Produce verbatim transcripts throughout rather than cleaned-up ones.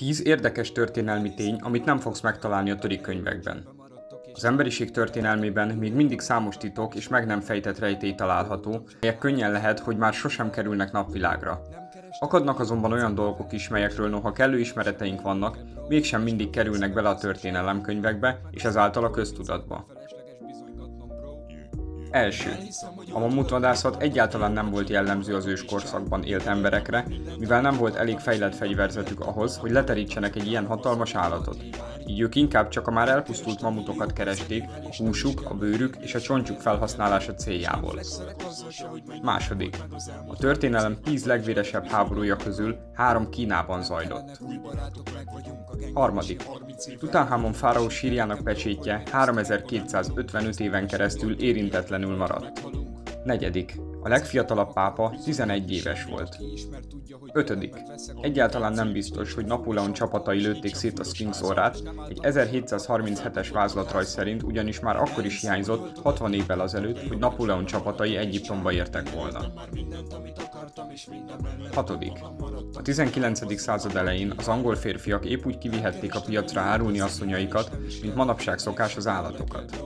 tíz érdekes történelmi tény, amit nem fogsz megtalálni a töri könyvekben. Az emberiség történelmében még mindig számos titok és meg nem fejtett rejtély található, melyek könnyen lehet, hogy már sosem kerülnek napvilágra. Akadnak azonban olyan dolgok is, melyekről noha kellő ismereteink vannak, mégsem mindig kerülnek bele a történelemkönyvekbe és ezáltal a köztudatba. Első. A mamutvadászat egyáltalán nem volt jellemző az őskorszakban élt emberekre, mivel nem volt elég fejlett fegyverzetük ahhoz, hogy leterítsenek egy ilyen hatalmas állatot. Így ők inkább csak a már elpusztult mamutokat keresték a húsuk, a bőrük és a csontsuk felhasználása céljából. Második. A történelem tíz legvéresebb háborúja közül három Kínában zajlott. Harmadik. Tutanhamon fáraó sírjának pecsétje háromezer-kétszázötvenöt éven keresztül érintetlenül maradt. Negyedik. A legfiatalabb pápa tizenegy éves volt. Ötödik. Egyáltalán nem biztos, hogy Napóleon csapatai lőtték szét a Szfinx orrát, egy ezerhétszázharminchetes vázlatrajz szerint ugyanis már akkor is hiányzott hatvan évvel azelőtt, hogy Napóleon csapatai Egyiptomba értek volna. Hatodik. A tizenkilencedik század elején az angol férfiak épp úgy kivihették a piacra árulni asszonyaikat, mint manapság szokás az állatokat.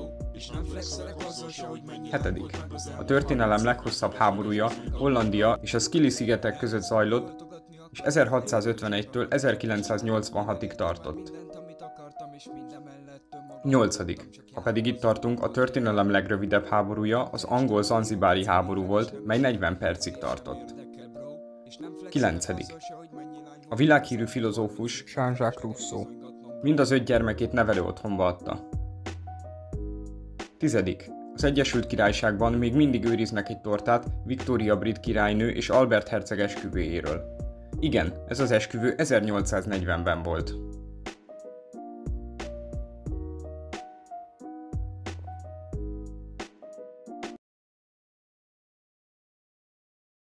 Hetedik. A történelem leghosszabb háborúja Hollandia és a Scilly-szigetek között zajlott, és ezerhatszázötvenegytől ezerkilencszáznyolcvanhatig tartott. Nyolcadik. Ha pedig itt tartunk, a történelem legrövidebb háborúja az angol-zanzibári háború volt, mely negyven percig tartott. Kilencedik. A világhírű filozófus Jean-Jacques Rousseau mind az öt gyermekét nevelő otthonba adta. Tizedik. Az Egyesült Királyságban még mindig őriznek egy tortát Victoria brit királynő és Albert herceg esküvőjéről. Igen, ez az esküvő ezernyolcszáznegyvenben volt.